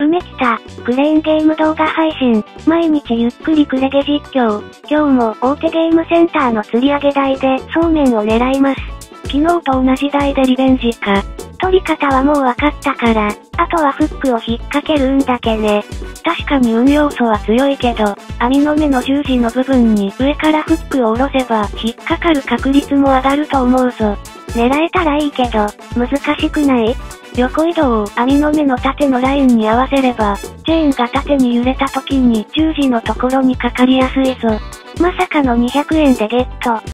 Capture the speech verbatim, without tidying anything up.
梅北、クレーンゲーム動画配信、毎日ゆっくりクレゲ実況。今日も大手ゲームセンターの釣り上げ台でそうめんを狙います。昨日と同じ台でリベンジか。取り方はもう分かったから、あとはフックを引っ掛けるんだけね。確かに運要素は強いけど、網の目の十字の部分に上からフックを下ろせば引っかかる確率も上がると思うぞ。狙えたらいいけど、難しくない？横移動を網の目の縦のラインに合わせれば、チェーンが縦に揺れた時に十字のところにかかりやすいぞ。まさかのにひゃくえんでゲット。